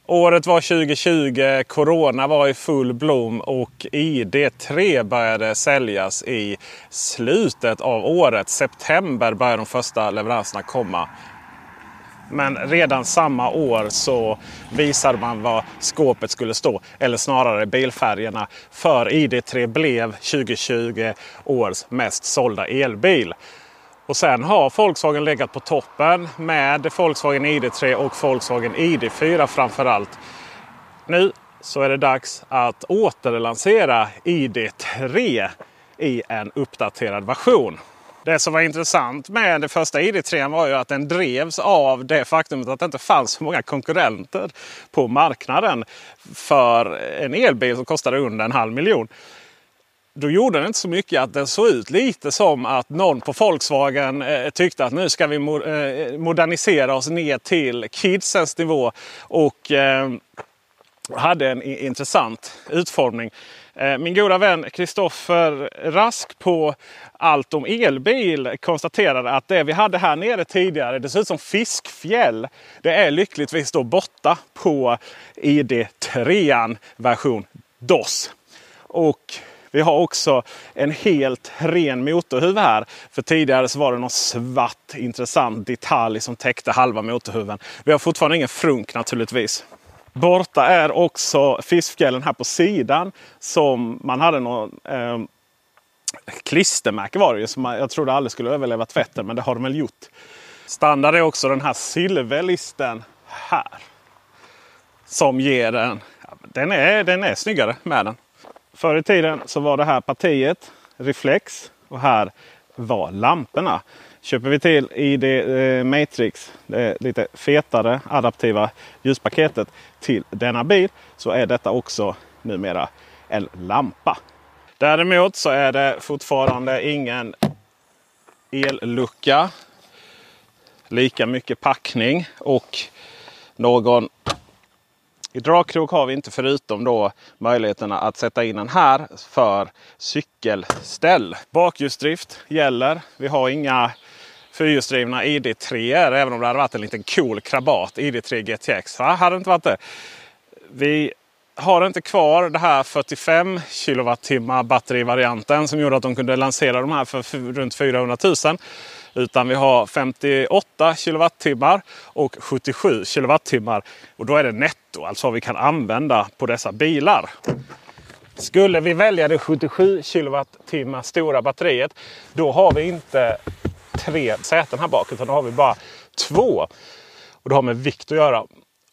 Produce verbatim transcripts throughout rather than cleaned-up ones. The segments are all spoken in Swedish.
Året var tjugo tjugo, corona var i full blom och I D tre började säljas i slutet av året. September började de första leveranserna komma. Men redan samma år så visade man vad skåpet skulle stå. Eller snarare bilfärgerna. För I D tre blev tjugo tjugo års mest sålda elbil. Och sen har Volkswagen legat på toppen med Volkswagen I D tre och Volkswagen I D fyra framförallt. Nu så är det dags att återlansera I D tre i en uppdaterad version. Det som var intressant med det första I D tre var ju att den drevs av det faktumet att det inte fanns så många konkurrenter på marknaden för en elbil som kostade under en halv miljon. Då gjorde den inte så mycket att den såg ut lite som att någon på Volkswagen eh, tyckte att nu ska vi mo- eh, modernisera oss ner till kidsens nivå och eh, hade en i- intressant utformning. Eh, min goda vän Kristoffer Rask på Allt om elbil konstaterade att det vi hade här nere tidigare, det ser ut som fiskfjäll. Det är lyckligtvis då borta på I D tre version D O S. Och vi har också en helt ren motorhuv här. För tidigare så var det någon svart intressant detalj som täckte halva motorhuven. Vi har fortfarande ingen frunk naturligtvis. Borta är också fiskfjällen här på sidan. Som man hade någon eh, klistermärke var det ju. Som jag trodde aldrig skulle överleva tvätten, men det har de väl gjort. Standard är också den här silverlisten här. Som ger en... Den är, den är snyggare med den. Förr i tiden så var det här partiet reflex och här var lamporna. Köper vi till i det eh, Matrix, det lite fetare adaptiva ljuspaketet till denna bil, så är detta också numera en lampa. Däremot så är det fortfarande ingen ellucka, lika mycket packning och någon hydraulkrok har vi inte, förutom då möjligheterna att sätta in den här för cykelställ. Bakhjulsdrift gäller. Vi har inga fyrhjulsdrivna I D tre, även om det hade varit en liten cool krabat I D tre G T X. Va? Hade inte varit det. Vi har inte kvar det här fyrtiofem kilowattimmar batterivarianten som gjorde att de kunde lansera de här för runt fyrahundratusen. Utan vi har femtioåtta kilowattimmar och sjuttiosju kilowattimmar. Och då är det netto, alltså vad vi kan använda på dessa bilar. Skulle vi välja det sjuttiosju kilowattimmar stora batteriet, då har vi inte tre säten här bak, utan då har vi bara två. Och det har med vikt att göra.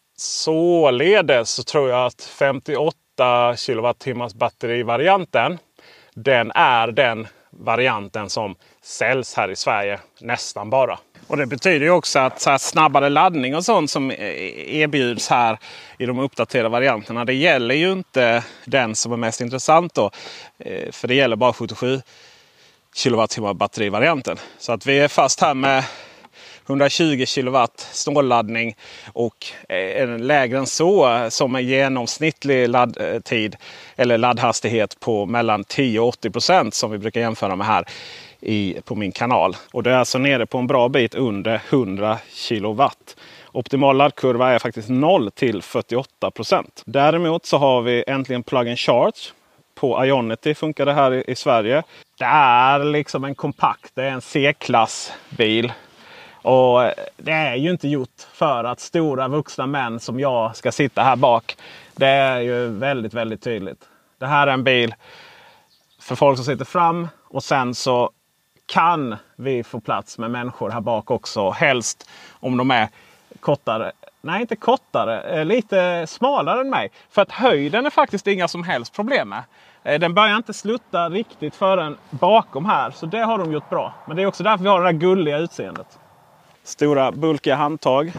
Således så tror jag att femtioåtta kilowattimmars batterivarianten, den är den varianten som säljs här i Sverige nästan bara. Och det betyder ju också att så här snabbare laddning och sånt som erbjuds här i de uppdaterade varianterna, det gäller ju inte den som är mest intressant då. För det gäller bara sjuttiosju kilowattimmar batterivarianten. Så att vi är fast här med hundratjugo kilowatt snålladdning och en lägre än så som en genomsnittlig laddtid eller laddhastighet på mellan tio och åttio procent som vi brukar jämföra med här i, på min kanal. Och det är alltså nere på en bra bit under hundra kilowatt. Optimal laddkurva är faktiskt noll till fyrtioåtta procent. Däremot så har vi äntligen plug and charge. På Ionity funkar det här i, i Sverige. Det är liksom en kompakt, det är en C-klass bil. Och det är ju inte gjort för att stora vuxna män som jag ska sitta här bak. Det är ju väldigt, väldigt tydligt. Det här är en bil för folk som sitter fram. Och sen så kan vi få plats med människor här bak också. Helst om de är kortare. Nej, inte kortare. Lite smalare än mig. För att höjden är faktiskt inga som helst problem med. Den börjar inte slutta riktigt förrän bakom här. Så det har de gjort bra. Men det är också därför vi har det här gulliga utseendet. Stora bulkiga handtag.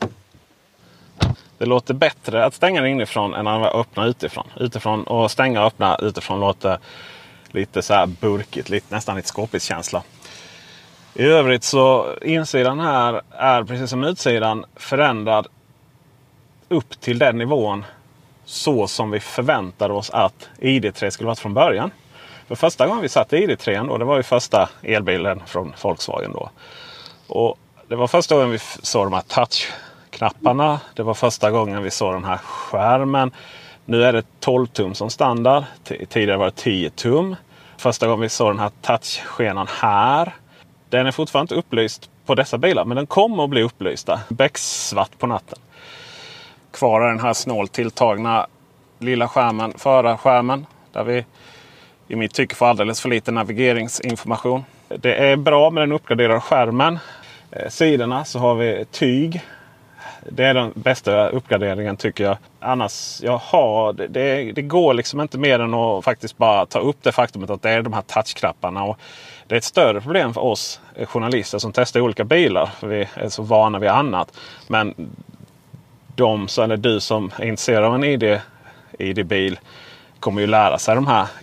Det låter bättre att stänga inifrån än att öppna utifrån. Utifrån och stänga och öppna utifrån låter lite så här burkigt, lite, nästan lite skåpigt känsla. I övrigt så insidan här är precis som utsidan förändrad upp till den nivån så som vi förväntade oss att I D tre skulle vara från början. För första gången vi satt i I D tre då, det var ju första elbilen från Volkswagen då. Och det var första gången vi såg de här touchknapparna. Det var första gången vi såg den här skärmen. Nu är det tolv tum som standard. Tidigare var det tio tum. Första gången vi såg den här touchskenan här. Den är fortfarande inte upplyst på dessa bilar, men den kommer att bli upplysta. Becksvart på natten. Kvar är den här snålt tilltagna lilla skärmen, förarskärmen. Där vi i mitt tycke får alldeles för lite navigeringsinformation. Det är bra med den uppgraderade skärmen. Eh, sidorna så har vi tyg. Det är den bästa uppgraderingen tycker jag. Annars, jaha, det, det, det går liksom inte mer än att faktiskt bara ta upp det faktumet att det är de här touchknapparna. Och det är ett större problem för oss journalister som testar olika bilar. För vi är så vana vid annat. Men de, så, eller du som är intresserad av en I D, I D-bil kommer ju lära sig de här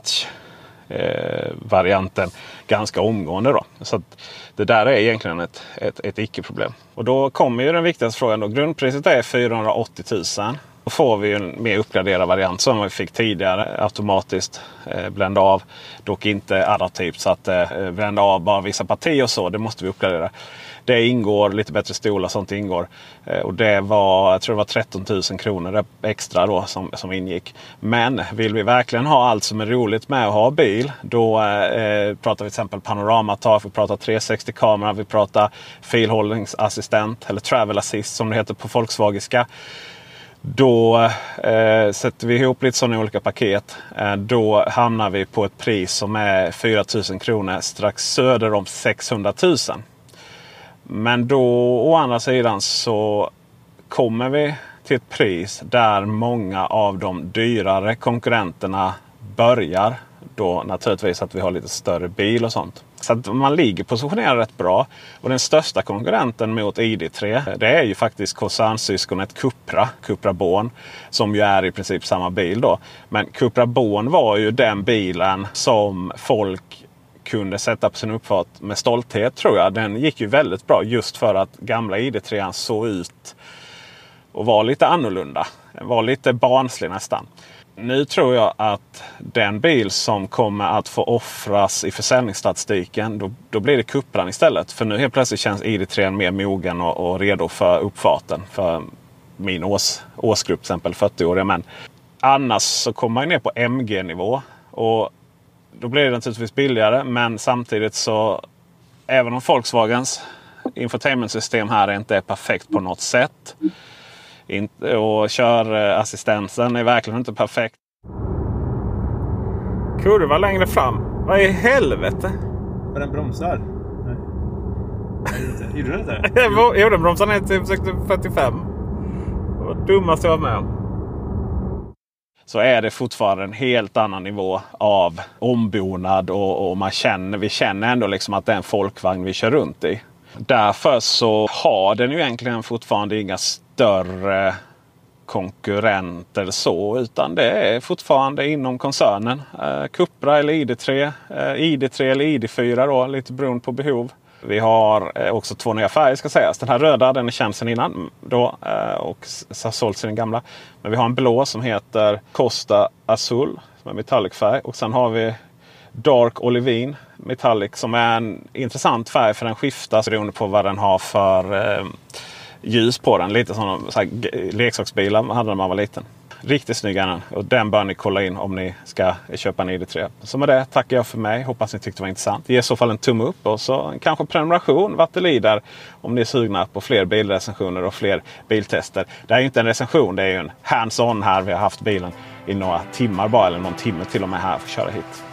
touch-varianten eh, ganska omgående då. Så att det där är egentligen ett, ett, ett icke-problem. Och då kommer ju den viktigaste frågan då. Grundpriset är fyrahundraåttio tusen. Då får vi en mer uppgraderad variant som vi fick tidigare. Automatiskt eh, blända av. Dock inte adaptivt så att eh, blända av bara vissa partier och så. Det måste vi uppgradera. Det ingår, lite bättre stolar sånt ingår. Eh, och det var, jag tror det var tretton tusen kronor extra då som, som ingick. Men vill vi verkligen ha allt som är roligt med att ha bil. Då eh, pratar vi till exempel panoramatag, vi pratar trehundrasextio-kamera, vi pratar filhållningsassistent eller travel assist som det heter på Volkswagenska. Då eh, sätter vi ihop lite sådana olika paket. Eh, då hamnar vi på ett pris som är fyra tusen kronor strax söder om sexhundra tusen. Men då å andra sidan så kommer vi till ett pris där många av de dyrare konkurrenterna börjar. Då naturligtvis att vi har lite större bil och sånt. Så att man ligger positionerad rätt bra. Och den största konkurrenten mot I D tre, det är ju faktiskt koncernsyskonet Cupra, Cupra Born, som ju är i princip samma bil då. Men Cupra Born var ju den bilen som folk kunde sätta på sin uppfart med stolthet tror jag. Den gick ju väldigt bra just för att gamla I D tre såg ut och var lite annorlunda. Var lite barnslig nästan. Nu tror jag att den bil som kommer att få offras i försäljningsstatistiken, då, då blir det Cupran istället. För nu helt plötsligt känns I D tre mer mogen och, och redo för uppfarten. För min års, årsgrupp till exempel, fyrtio-åriga män. Annars så kommer man ner på M G-nivå. Och då blir det naturligtvis billigare. Men samtidigt så, även om Volkswagens infotainmentsystem här inte är perfekt på något sätt. Inte, och körassistensen är verkligen inte perfekt. Kurva längre fram. Vad i helvete? Var den bromsar? Nej. Gjorde den inte? Jo, den bromsar ner till fyrtiofem. Det var det dummaste jag var med om. Så är det fortfarande en helt annan nivå av ombonad. Och, och man känner, vi känner ändå liksom att det är en folkvagn vi kör runt i. Därför så har den ju egentligen fortfarande inga större konkurrenter så, utan det är fortfarande inom koncernen. Eh, Cupra eller I D tre, eh, I D tre eller I D fyra då, lite beroende på behov. Vi har eh, också två nya färger ska sägas. Den här röda, den är känd sedan innan då, eh, och har sålt sin gamla. Men vi har en blå som heter Costa Azul som är metallicfärg, och sen har vi Dark Olivine Metallic som är en intressant färg för den skiftas beroende på vad den har för eh, ljus på den. Lite som så här, leksaksbilar hade när man var liten. Riktigt snygg är den. Och den bör ni kolla in om ni ska köpa en I D tre. Så med det tackar jag för mig. Hoppas ni tyckte det var intressant. Ge i så fall en tumme upp och så kanske prenumeration vad det lider om ni är sugna på fler bilrecensioner och fler biltester. Det är ju inte en recension, det är ju en hands-on här. Vi har haft bilen i några timmar bara, eller någon timme till och med här för att köra hit.